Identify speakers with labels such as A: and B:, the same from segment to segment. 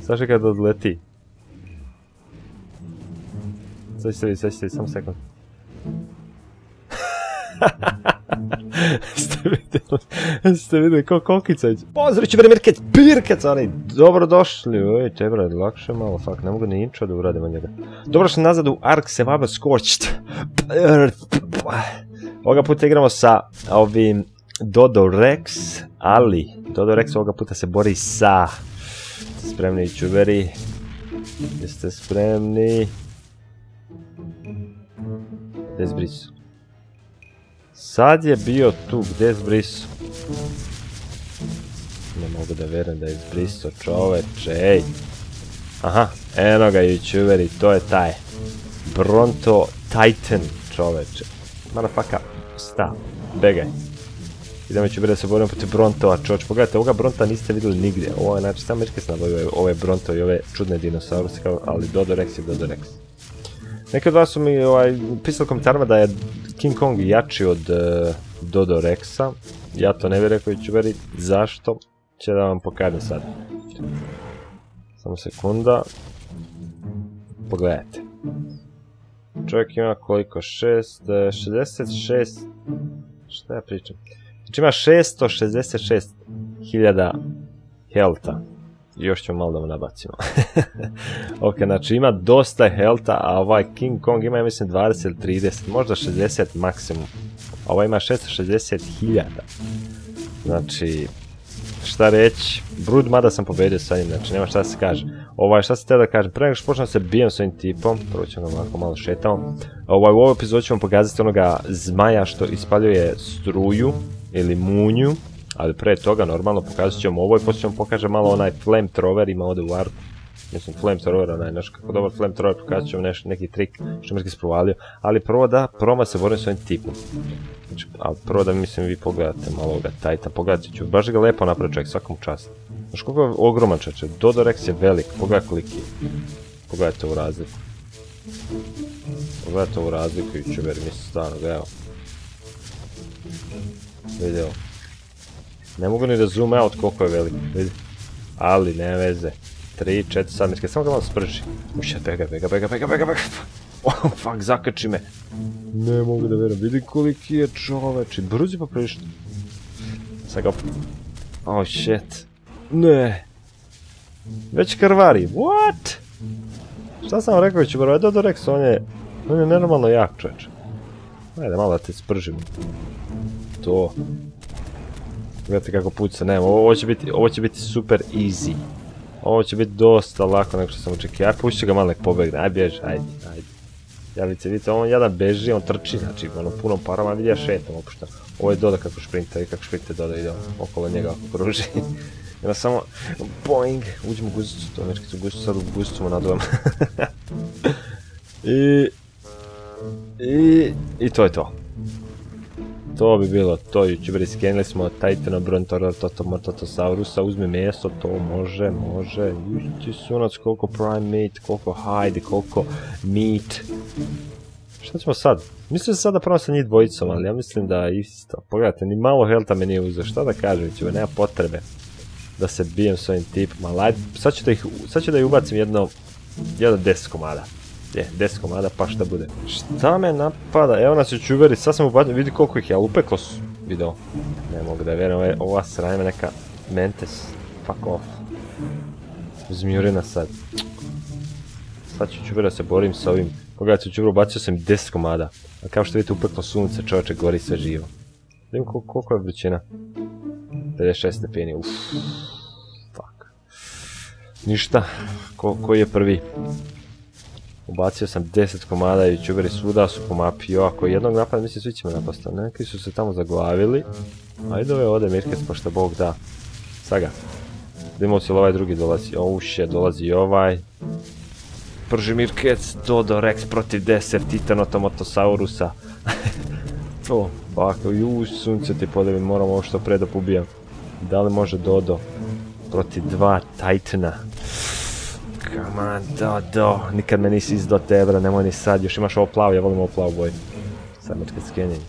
A: Znaš kad odleti? Sad ćete vidjeti, samo sekund. Ste vidjeli ko kokica. Pozdrav ću Mirkec, ali dobrodošli. Oj, tebra, lakše malo, fakt, ne mogu ni intro da uradimo njega. Dobrošli nazad u Ark Survival Scorched. Ovoga puta igramo sa ovim Dodo Rex, ali Dodo Rex ovoga puta se bori sa... Spremni YouTuberi? Jeste spremni? Gdje zbrisu? Sad je bio tu, gdje zbrisu? Ne mogu da verujem da je zbrisu, čoveče, ej! Aha, eno ga YouTuberi, to je taj Bronto Titan, čoveče. Motherfucker, sta, begaj. Idemo YouTuberi da se borimo protiv Brontova, čoveče. Pogledajte, ovoga Bronta niste vidjeli nigdje. Ovo je, znači, samo Mirkec nabavio ove Bronto i ove čudne dinosauruse, ali Dodo Rex je Dodo Rex. Neki od vas su mi pisali u komentarima da je King Kong jači od Dodo Rexa. Ja to ne bih rekao, YouTuberi. Zašto? Će da vam pokažem sad. Samo sekunda. Pogledajte. Čovjek ima koliko? 66... Šta ja pričam? Znači ima 666.000 healtha. Još ćemo malo da mu nabacimo. Ok, znači ima dosta healtha, a ovaj King Kong ima, ja mislim, 20 ili 30, možda 60 maksimum. A ovaj ima 660.000. Znači, šta reći, Brood mada sam pobedio sa njim, znači nema šta se kaže. Šta se te da kažem, pre nego što počnem se bijem s ovim tipom, prvo ćemo ovako malo šetamo. U ovoj epizodu ćemo pokazati onoga zmaja što ispaljuje struju ili munju. Ali pre toga normalno pokazat ćemo ovo i poslije ćemo pokažem malo onaj flamethrower, ima ovdje u arku. Mislim flamethrower, onaj naš kako dobar flamethrower, pokazat ćemo neki trik što Mirkec provalio. Ali prvo da probam se borim s ovim tipom. Znači, ali prvo da mislim vi pogledate malo ovoga Titan, pogledajte ću, baš ga lepo napraviti čovjek, svakom čast. Znaš koliko je ogroman čovječe, Dodo Rex je velik, pogledaj koliki je. Pogledajte ovu razliku. Pogledajte ovu razliku i ću veri, mislim stvarno, evo. Vidi ovo. Ne mogu ni da zoom out koliko je velik, vidi. Ali, ne veze. 3, 4, sad Mirkec, samo ga malo sprži. Ušet, bega. Oh, fuck, zakači me. Ne mogu da verujem, vidi koliki je čoveč. Brzi pa prilično. Sad ga opet. Oh, shit. Ne. Već krvari, what? Šta sam vam rekao, ću bro, Dodo Rex, on je nenormalno jak čoveč. Ajde, malo da te spržimo. To. Gledajte kako puca, nema, ovo će biti super easy. Ovo će biti dosta lako nego što sam očekio. Aj, pušću ga malo nek pobegne, aj bježi, ajde. Javite, vidite, on jedan beži, on trči, znači, ono punom parama, vidi ja šetam opuštam. Ovo je Dodo kako šprinta, i kako šprinte Dodo ide okolo njega ako kruži. Jedna samo, boing, uđemo u guzicu, to Mirkec u guzicu, sad u guzicu mu naduvem. I to je to. To bi bilo to, YouTuberi, skenili smo Titana Brontosaurusa, uzmi meso, to može, južiti sunac, koliko prime meat, koliko hide, koliko meat. Šta ćemo sad? Mislim se sad da prvo sa njih dvojicom, ali ja mislim da je isto. Pogledajte, ni malo healtha me nije uzeo, šta da kažem, YouTuber, nema potrebe da se bijem s ovim tipom, ali ajde, sad ću da ih ubacim jedno 10 komada. 10 komada pa šta bude. Šta me napada? Evo nas YouTuberi, sad sam ubacio, vidi koliko ih je, ali upeklo su video. Ne mogu da vjerujem, ova srajma neka mentes. Fuck off. Zmijurina sad. Sad ću YouTuberi da se borim sa ovim. Pogledajte YouTuberi, ubacio sam 10 komada. A kao što vidite upeklo sunce, čovječe, gori sve živo. Vidim koliko je vrućina. 56 stepeni, uff. Fuck. Ništa, koji je prvi? Ubacio sam 10 komada i YouTuberi svuda su po mapi. Ako jednog napada, mislim svi ćemo napasti. Neki su se tamo zaglavili. Ajde ode Mirkec, pa šta Bog da. Saga. Vidimo se li ovaj drugi dolazi. Oh shit, dolazi i ovaj. Prži Mirkec, Dodo Rex protiv Desert Titanotomotosaurusa. To, bako, sunce ti podavim, moram ovo što pre da pobijam. Da li može Dodo protiv 2 Titana? Come on, Dodo, nikad me nisi izdao tebra, nemoj ni sad, još imaš ovo plavo, ja volim ovo plavo boju. Sad Mirkec skenjanje.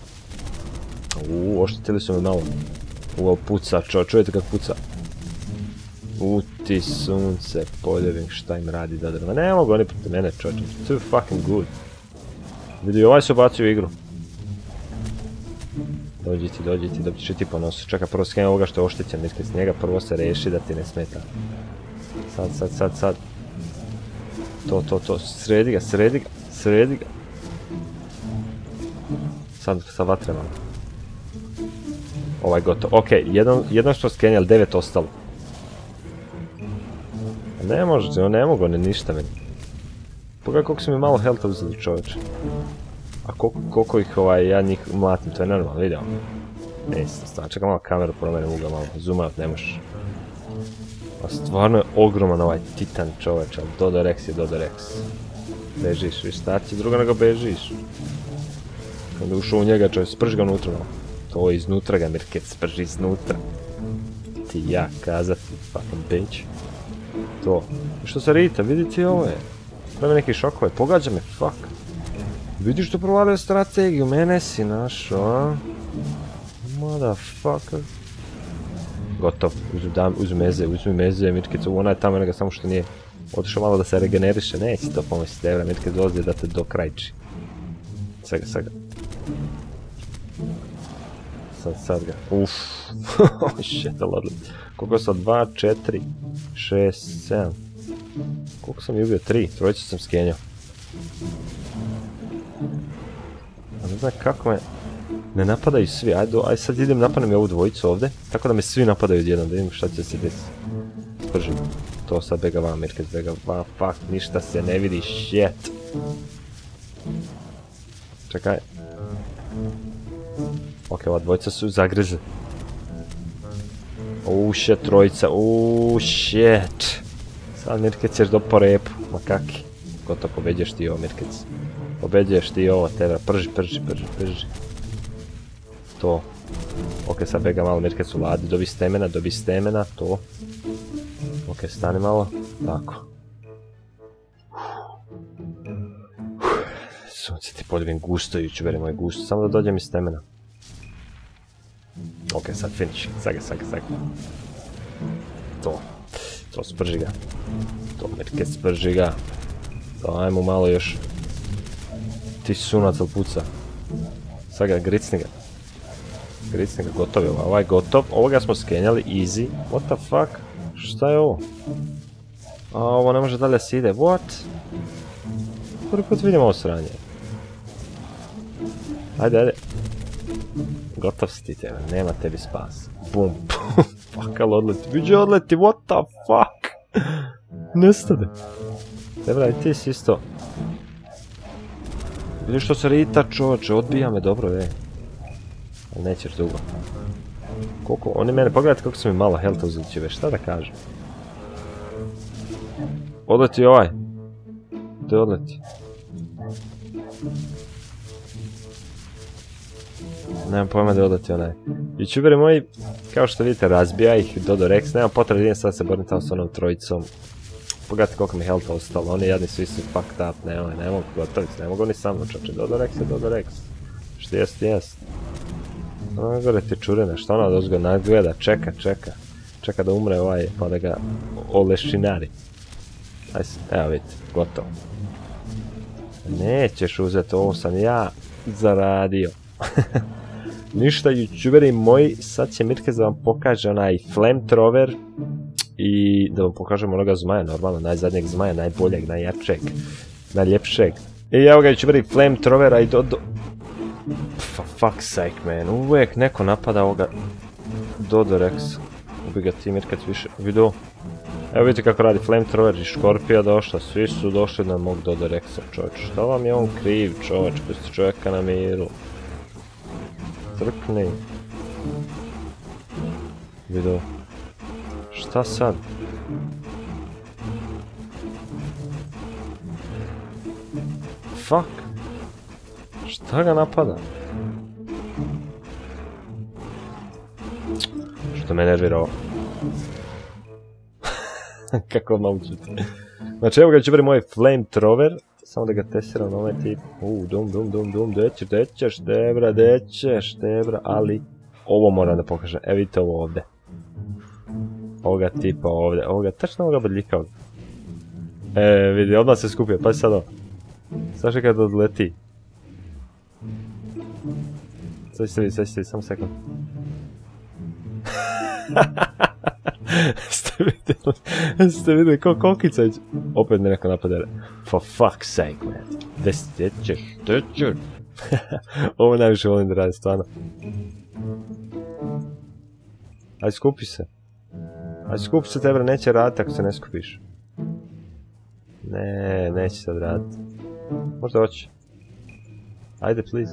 A: Oštetili su me malo. Ovo puca, čujete kako puca. U ti sunce, poljevim šta im radi da drva. Ne mogu oni protiv mene, čovječe. Too fucking good. Vidi, ovaj se ubacio u igru. Dođi ti, dobit će ti po nosu. Čekaj, prvo skeni ovoga što je oštećen, misli s njega, prvo se reši da ti ne smeta. Sad. To, sredi ga. Sad vatre malo. Ovaj gotov. Okej, jedno što skeni, ali 9 ostalo. Ne možete, ne mogu, ništa meni. Pogledaj koliko su mi malo healtha uzeli, čovječe. A koliko ih ja njih mlatim, to je normalno, vidio. Stvarno, čekaj malo kameru, promenim ugla malo, zoom out, ne možeš. A stvarno je ogroman ovaj titan, čovječe, ali Dodorex je Dodorex. Bežiš, viš, šta ti drugo nego bežiš. Kada ušao u njega, čovječ, sprži ga unutra malo. To je iznutra ga, Mirket, sprži iznutra. Ti ja kazati, fucking bitch. To. Što se rita, vidite ovo je. Pravi neki šokove, pogađa me, fuck. Vidiš što provalio strategiju, mene si našo, a? Motherfucker. Gotov, uzmi meze, Mirkecu, ona je tamo nego samo što nije otišao malo da se regeneriše, neće to pomoći Devra, Mirkec dolazi da te dokrajči. Sad ga. Sad ga, uff, shit, lodli. Koliko sam, 2, 4, 6, 7, koliko sam mi ubio, 3, trojicu sam skenjao. A ne znam kako me ne napadaju svi, aj sad idem napadnem i ovu dvojicu ovdje, tako da me svi napadaju odjednom, da vidim šta će se desiti. Spržim, to sad bega van, Mirkec bega van, fuck, ništa se ne vidi, shit. Čekaj. Ok, ova dvojica su zagrize. Shit, trojica, shit. Sad Mirkec ćeš do po repu, ma kaki. Gotovo, pobeđeš ti ovo, Mirkec. Pobeđuješ ti ovo, tebe, prži. To. Ok, sad bega malo Mirkec u ladi, dobi stemena, to. Ok, stani malo, tako. Sunce ti podivim gusto, YouTuberi moj gusto, samo da dođem iz stemena. Ok, sad finish, sad. To sprži ga. To Mirkec sprži ga. Dajmo malo još. Ti sunac ali puca. Sad ga, gricni ga, gotov je ovaj gotov. Ovoga smo skenjali, easy. What the fuck? Šta je ovo? A ovo ne može dalje se ide, what? Prvi put vidim ovo sranje. Ajde. Gotov si ti tebe, nema tebi spas. Bum. Fuck, ali odleti, what the fuck? Nestade. Dobra, i ti si isto. Vidiš što se rita, čovječe, odbija me dobro, Ali nećeš dugo. Koliko, oni mene, pogledajte koliko su mi malo healtha uzeli, će šta da kažem. Odleti ovaj. To je odleti. Nemam pojma da je odleti onaj. YouTuberi moji, kao što vidite, razbija ih Dodorex, nemam potrebe da idem sad se borim tamo s onom trojicom. Pogledajte koliko mi healtha ostalo, oni jadni svi su fucked up, ne mogu gotovic, ne mogu oni sa mnom čoče, Dodorex je Dodorex. Što jest. Ono gore ti čurine, što ona dozgo nadgleda, čeka da umre ovaj, pa da ga olešinari. Evo vidite, gotovo. Nećeš uzeti, ovo sam ja zaradio. Ništa, YouTuberi moji, sad će Mirkec da vam pokaže onaj flamethrower i da vam pokažem onoga zmaja, normalno, najzadnjeg zmaja, najboljeg, najjačeg, najljepšeg. I evo ga, YouTuberi, flamethrowera i for fuck's sake, man, uvijek neko napada ovoga Dodorex. Ubi ga ti, Mirkec, više vidio. Evo vidite kako radi flamethrower i škorpija došla, svi su došli na mog Dodorexa, čovječ. Šta vam je on kriv, čovječ, pusti čovjeka na miru. Trkni. Vidio. Šta sad? Fuck. Šta ga napada? Što me nervira ovo. Kako naučiti. Znači evo ga će biti moj flamethrower. Samo da ga testiram na ovaj tip. Dum, dećeš, debra, ali ovo moram da pokažem. Evo vidite ovo ovdje. Ovoga tipa ovdje, tačno ovoga bodljika ovdje. Vidi, odmah se skupio, pa sad ovo. Sad što kad odleti. Sad ćete vidjeti, samo sekund. Ste vidjeli ko kokica ići? Opet me neko napadere. For fuck's sake, man. Gdje ćeš? Ovo najviše volim da radim, stvarno. Ajde, skupi se. Tebra, neće raditi ako se ne skupiš. Ne, neće sad raditi. Možda hoće. Ajde, please.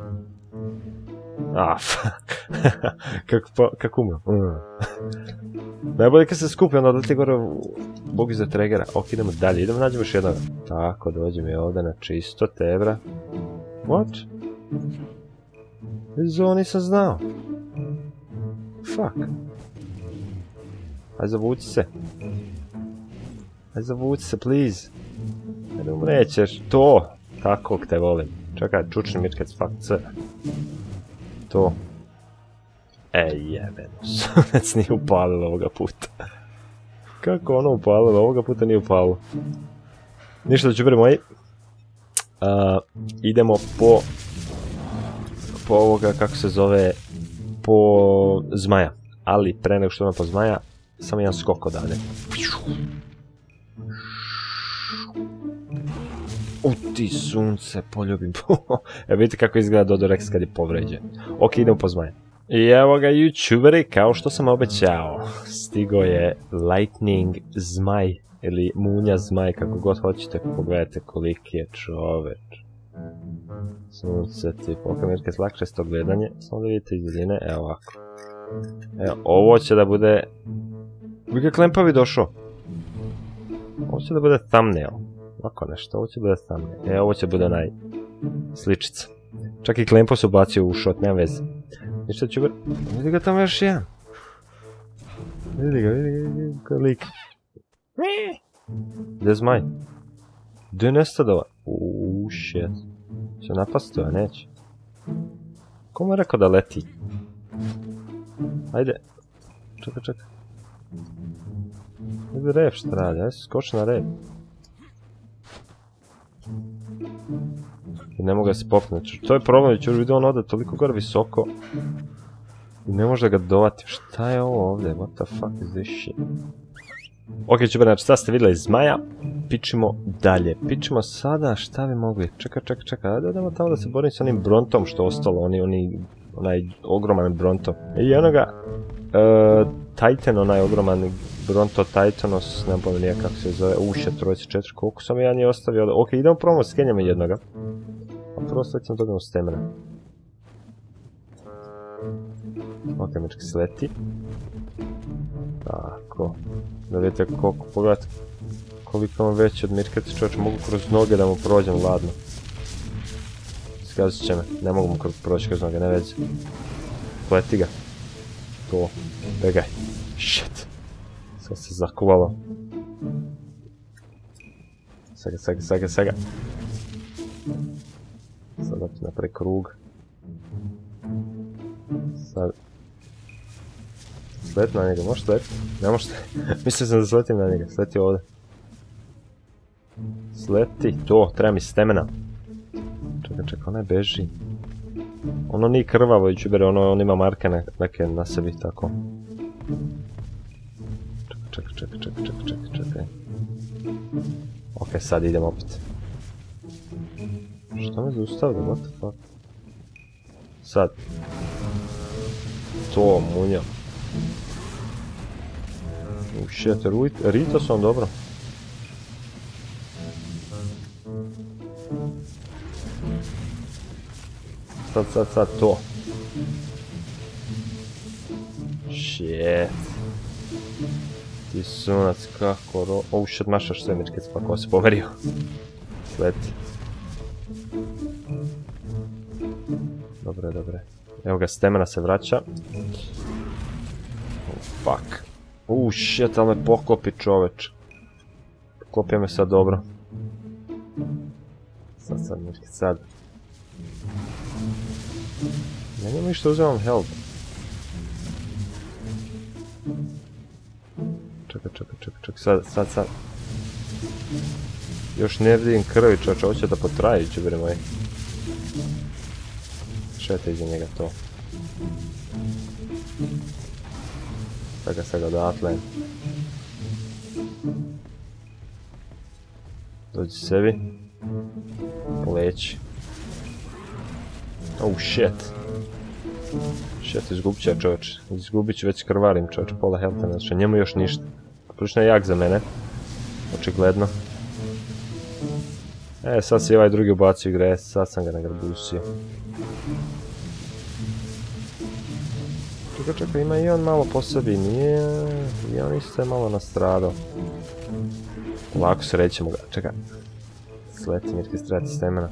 A: Fuck. Kako umro. Najbolje kad se skupi, onda odleti gore u bogi za tregera. Ok, idemo dalje, nađemo još jednog. Tako, dođe mi ovdje na čisto, Tebra. What? Ovo nisam znao. Fuck. Ajde, zavuci se, please. Ajde, umrećeš. To! Tako te volim. Čekaj, čučni mičkac, fuck, c. To. Jebeno, sunec nije upalilo ovoga puta. Kako ono upalilo? Ovoga puta nije upalilo. Ništa da ću bili moji. Idemo po ovoga, kako se zove, po zmaja. Ali pre nego što idemo po zmaja, samo jedan skok odavde. Ti sunce, poljubim. Evo vidite kako izgleda Dodorex kad je povređen. Ok, idemo po zmaja. I evo ga, YouTuberi, kao što sam obećao, stigo je Lightning zmaj, ili munja zmaj, kako god hoćete, pogledajte koliki je čoveč. Sunce, tipa, kamerke lakšesto gledanje, samo da vidite iz daljine, evo ovako. Evo, ovo će da bude... Uvijek je klempavi došao. Ovo će da bude thumbnail. Ovako nešto, ovo će bude thumbnail. Ovo će bude onaj sličica. Čak i klempo se ubacio u shot, nema veze. Ništa ću... Vidi ga tamo još jedan. Vidi ga, lik. Gdje je zmaj? Gdje je nestadova? Shit. Će napasti to, a neće. Ko mu je rekao da leti? Ajde. Čekaj. Ajde rep šta radi, ajde skoči na rep. I ne mogu da se popne. To je problem, ću vidio on ode toliko gore visoko. I ne može da ga dovati. Šta je ovo ovdje? What the fuck is this shit? Ok, čubar, znači sad ste vidjeli zmaja. Pičimo dalje. Pičimo sada, šta bi mogli? Čekaj. Ajde odemo tamo da se borim s onim Brontom što ostalo. Onaj ogroman Bronto. I onoga... Titan, onaj ogroman Bronto Titanos, ne znam nije kako se zove, trojice 4, koliko sam ja nije ostavio. Ok, idemo probamo s kenjama jednoga. A prvo sad ćemo dobijemo stemena. Ok, mečki se leti. Tako. Da vidite koliko, pogledajte koliko vam veći od Mirketa, čovječe, mogu kroz noge da mu prođem ladno. Skazit će me, ne mogu mu proći kroz noge, ne veze. Leti ga. To, begaj. Shit. Sad se zakuvalo. Saga. Sad da ću napravi krug. Sad. Sleti na njega, možeš sleti? Ne možeš sleti. Mislio sam da sletim na njega, sleti ovdje. Sleti, to, treba mi stemena. Čekaj, onaj beži. Ono nije krvavo, YouTuber, on ima marke neke na sebi, tako. Čekaj. Ok, sad idem opet. Što me zaustavlja, what the fuck? Sad. To, munja. Shit, Rito sam dobro. Sad, to. Shit. Ti sunac, kako oh shit, mašaš sve mičkec, pa ko se pomerio. Sleti. Dobre. Evo ga, stemena se vraća. Fuck. Shit, ali me poklopi čoveč. Poklopio me sad dobro. Sad, mičkec, sad. Ja njemu išta uzimam help. Čekaj, sad. Još ne vidim krvi, čovječe, hoće da potraji, čubiri moji. Šeta iza njega to. Sad ga odatle. Dođi sebi. Leći. Oh shit. Izgubit će čovječ. Izgubit ću, već krvarim čovječ, pola healtha, znači njemu još ništa. Prilično je jak za mene. Očigledno. Sad si ovaj drugi ubacio igre, sad sam ga nagrabusio. Čekaj, ima i on malo po sebi, nije... I on isto je malo nastradao. Ovako srećemo ga, čekaj. Sleti mirke strati s temena.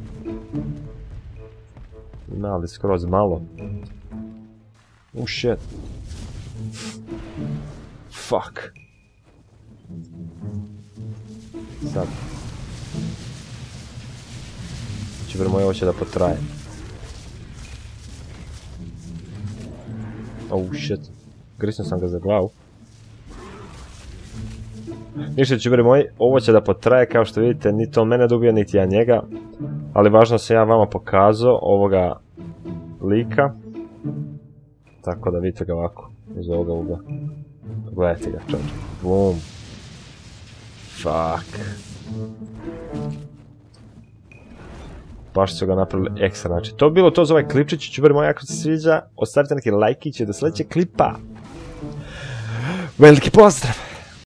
A: Ima ali skroz malo. Shit. Fuck. Sad. Čubar moj hoće da potraje. Shit. Grisnuo sam ga za glavu. Ništa čubari moji, ovo će da potraje, kao što vidite, niti on mene dobija, niti ja njega. Ali važno se ja vama pokazao ovoga lika. Tako da vidite ga ovako, iz ovoga ugla. Gledajte ga, čovječe. Boom. Fuck. Baš su ga napravili ekstra, znači to bi bilo to za ovaj klipčić, čubari moji, ako se sviđa, ostavite neki lajkić do sljedećeg klipa. Veliki pozdrav!